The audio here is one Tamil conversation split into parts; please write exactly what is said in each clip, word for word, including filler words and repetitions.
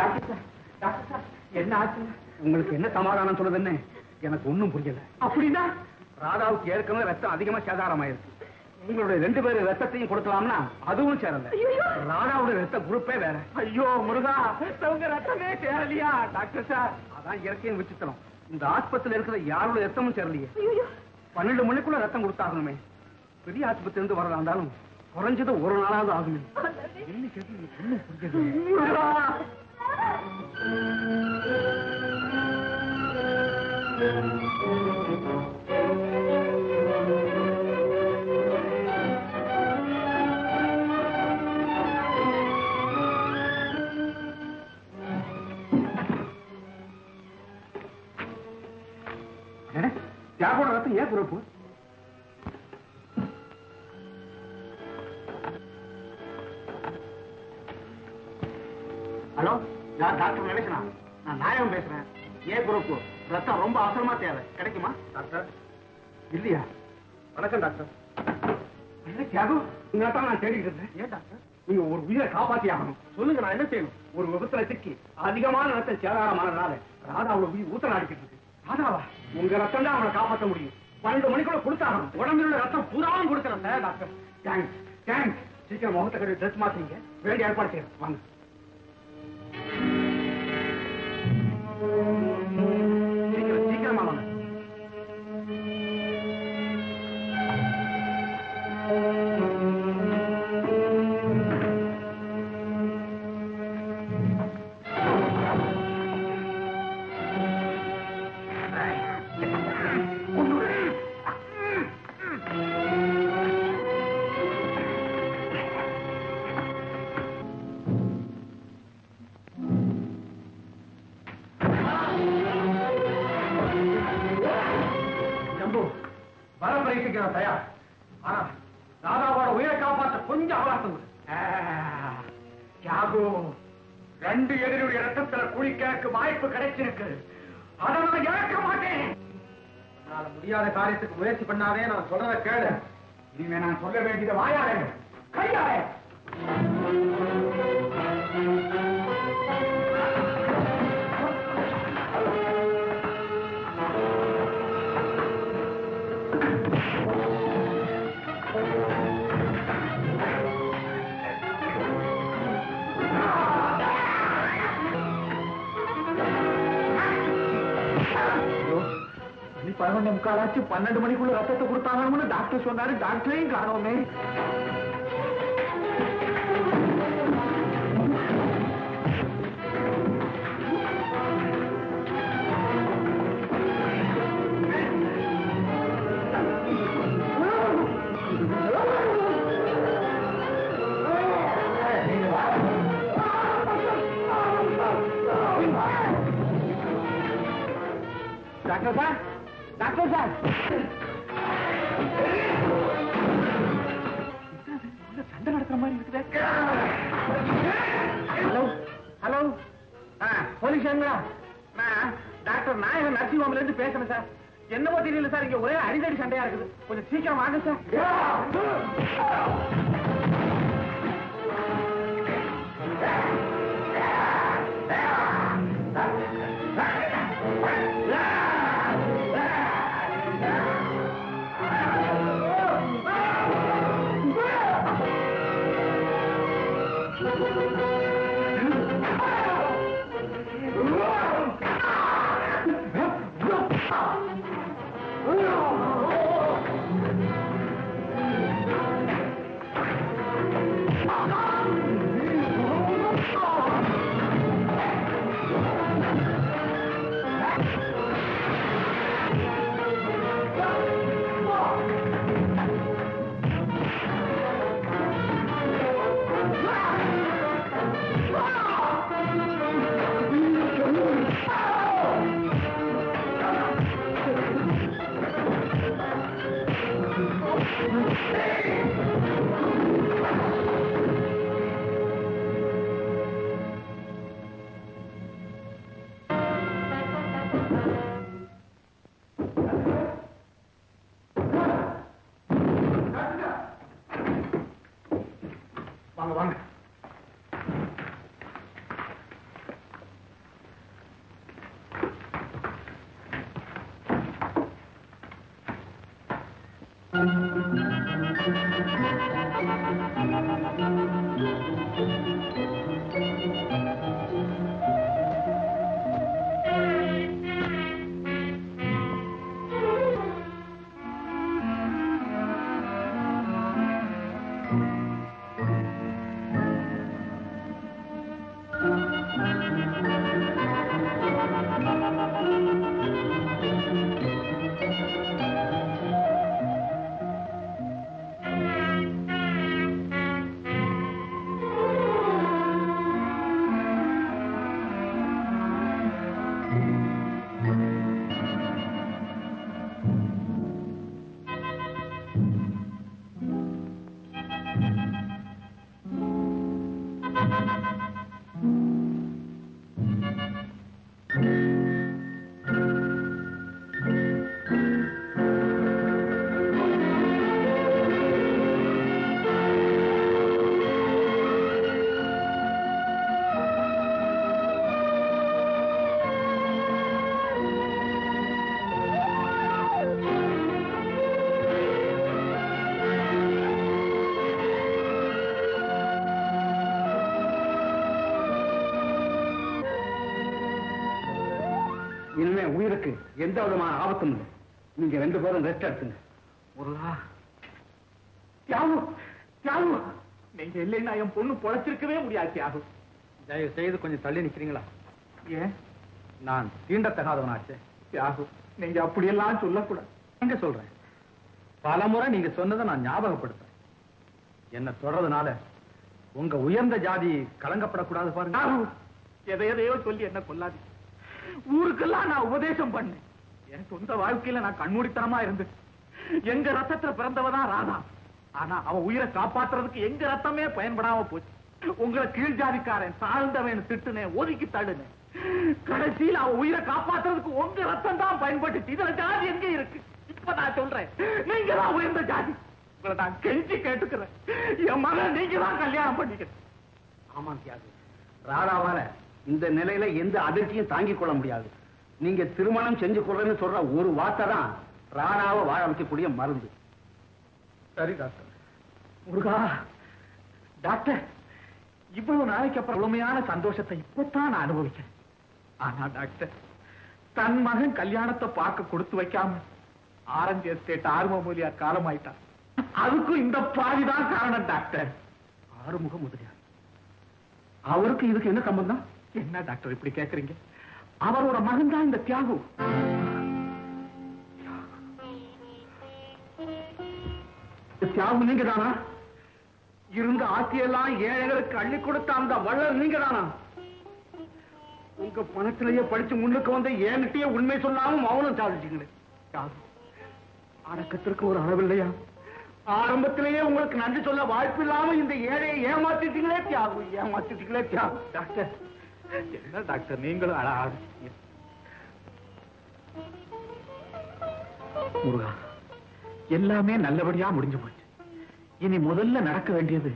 டாக்டர் சார், டாக்டர் சார், என்ன ஆச்சு? உங்களுக்கு என்ன சமாதானம் சொல்லுதுன்னு எனக்கு ஒண்ணும் புரியல. அப்படின்னா ராதாவுக்கு ஏற்கனவே ரத்தம் அதிகமா சேதாரமாயிருக்கு. உங்களுடைய ரெண்டு பேரும் ரத்தத்தையும் கொடுக்கலாம்னா அதுவும் சேரல. ராதாவுடைய ரத்த குரூப்பே வேற. ஐயோ முருகா, உங்க ரத்தமே சேரலையா? டாக்டர் சார், அதான் இயற்கையும் விசித்திரம். இந்த ஆஸ்பத்திரியில இருக்கிற யாரோட ரத்தமும் சேரலையே. பன்னெண்டு மணிக்குள்ள ரத்தம் கொடுத்தாகணுமே. பெரிய ஆஸ்பத்திரி இருந்து வரதா இருந்தாலும் குறைஞ்சது ஒரு நாளாவது ஆகுமே. என்ன கேட்டு ஒண்ணும் புரியல. தியாகோட ரத்தம் ஏன் குறைப்பு? ஹலோ, நான் டாக்டர் நினைச்சனா? நான் நாயகம் பேசுறேன். ஏன் குரூப் ரத்தம் ரொம்ப அவசரமா தேவை, கிடைக்குமா? டாக்டர் இல்லையா? வணக்கம் டாக்டர். தியாகு, உங்கள்தான் நான் தேடிக்கிட்டு இருந்தேன். ஏன் டாக்டர்? நீங்க ஒரு உயிரை காப்பாத்தி ஆகணும். சொல்லுங்க, நான் என்ன செய்யணும்? ஒரு விபத்துல சிக்கி அதிகமான ரத்தம் சேதாரமானதுனால ராதாவோட உயிர் ஊத்த நாடிக்கிட்டு இருக்கு. ராதாவா? உங்க ரத்தம் தான் அவனை காப்பாற்ற முடியும். பன்னெண்டு மணிக்குள்ள கொடுத்தாகணும். உடம்பில் உள்ள ரத்தம் பூராவும் கொடுக்கறேன் டாக்டர். Thanks thanks. சீக்கிரம் முகத்தை கட்டி ட்ரெஸ் மாத்தீங்க. வேண்டிய ஏற்பாடு செய்யறேன். வாங்க. சீக்கிரம் சீக்கிரமா வாங்க. தயார். ஆனா ராதாவோட உயிரை காப்பாற்ற கொஞ்சம் அவகாசம். தியாகு, ரெண்டு எதிரியுடைய ரத்தத்துல குளிக்க வாய்ப்பு கிடைச்சிருக்கு. அதை நான் இழக்க மாட்டேன். முடியாத காரியத்துக்கு முயற்சி பண்ணாதே. நான் சொல்றத கேளு. இனிமே நான் சொல்ல வேண்டியது வாயாலே கையாலே. பதினொன்று முக்காலாச்சு. பன்னெண்டு மணிக்குள்ள ரத்தத்தை கொடுத்தாங்கன்னு டாக்டர் சொன்னாரு. டாக்டரையும் காணோமே. டாக்டர் சார், டாக்டர் சார், சண்டை நடக்கிற மாதிரி இருக்குது. ஹலோ ஹலோ, போலீஸ் நான் டாக்டர் நாயகன் நர்சிங் ஹோம்ல இருந்து பேசுறேன் சார். என்னவோ தெரியல சார், இங்க ஒரே அடிதடி சண்டையா இருக்குது. கொஞ்சம் சீக்கிரம் வாங்க சார். இனிமே உயிருக்கு எந்த விதமான ஆபத்தும் இல்லை. நீங்க ரெண்டு பேரும் ரெஸ்ட் எடுத்துங்க. முருகா, தியாகு, தியாகு, நீங்க இல்லைன்னா என் பொண்ணு பொழைச்சிருக்கவே முடியாது. தியாகு, தயவு செய்து கொஞ்சம் தள்ளி நிக்கிறீங்களா? ஏன்? நான் தீண்டத்தகாதவனாச்சே. தியாகு, நீங்க அப்படியெல்லாம் சொல்லக்கூடாது. எங்க சொல்றேன், பல முறை நீங்க சொன்னதை நான் ஞாபகப்படுத்துறேன். என்ன தொடர்றதுனால உங்க உயர்ந்த ஜாதி கலங்கப்படக்கூடாது பாருங்க. எதை எதையோ சொல்லி என்ன கொல்லாது. ஊருக்கெல்லாம் நான் உபதேசம் பண்ணேன். என் சொந்த வாழ்க்கையில நான் கண்மூடித்தனமா இருந்து எங்க ரத்தத்துல பிறந்தவதான் ராதா. ஆனா அவ உயிரை காப்பாத்துறதுக்கு எங்க ரத்தமே பயன்படாம போச்சு. உங்களை கீழ் ஜாதிக்காரன் தாழ்ந்தவன் திட்டுனேன், ஒதுக்கி தள்ளுனேன். கடைசியில் அவ உயிரை காப்பாத்துறதுக்கு உங்க ரத்தம் தான் பயன்பட்டுச்சு. இதுல ஜாதி எங்க இருக்கு? இப்ப நான் சொல்றேன், நீங்க தான் உயர்ந்த ஜாதி. உங்களை நான் கெஞ்சி கேட்டுக்கிறேன், என் மகன் நீங்க தான் கல்யாணம் பண்ணிக்கிறேன். ஆமா தியாகு, ராதாவால இந்த நிலையில எந்த அதிர்ச்சியும் தாங்கிக் கொள்ள முடியாது. நீங்க திருமணம் செஞ்சு கொள்றேன்னு சொல்ற ஒரு வார்த்தை தான் ராதாவை வாழ வைக்கக்கூடிய மருந்து. சரி டாக்டர். முருகா, டாக்டர், இவ்வளவு நாளைக்கு அப்புறம் முழுமையான சந்தோஷத்தை இப்பதான் நான் அனுபவிக்கிறேன். ஆனா டாக்டர், தன் மகன் கல்யாணத்தை பார்க்க கொடுத்து வைக்காம ஆரஞ்சு எஸ்டேட் ஆறுமுகமூலியா காலம் ஆயிட்டான். அதுக்கும் இந்த பாதிதான் காரணம் டாக்டர். ஆறுமுக முதலியார், அவருக்கு இதுக்கு என்ன சம்பந்தம்? என்ன டாக்டர் இப்படி கேக்குறீங்க? அவரோட மகன் தான் இந்த தியாகு. தியாகு நீங்க தானா? இருந்த ஆட்சியெல்லாம் ஏழைகளுக்கு அள்ளி கொடுத்த அந்த வள்ளல் நீங்க தானா? உங்க பணத்திலேயே படிச்சு முன்னுக்கு வந்து என்கிட்டயே உண்மை சொல்லாம மௌனம் சாதிச்சீங்களே. அடக்கத்திற்கு ஒரு அளவில்லையா? ஆரம்பத்திலேயே உங்களுக்கு நன்றி சொல்ல வாய்ப்பு இல்லாம இந்த ஏழையை ஏமாத்திட்டீங்களே தியாகு, ஏமாத்திட்டீங்களே தியாகு. டாக்டர், என்ன டாக்டர் நீங்களும் அழகாக. முருகா, எல்லாமே நல்லபடியா முடிஞ்சு போச்சு. இனி முதல்ல நடக்க வேண்டியது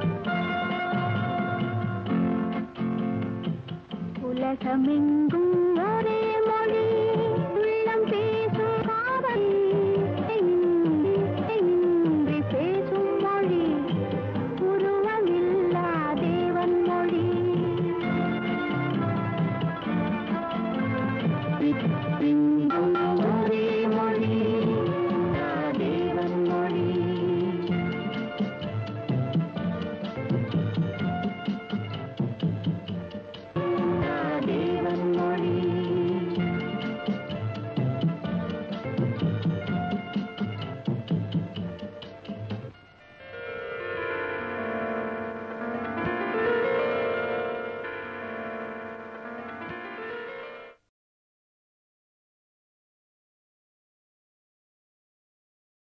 உலகமெங்கும்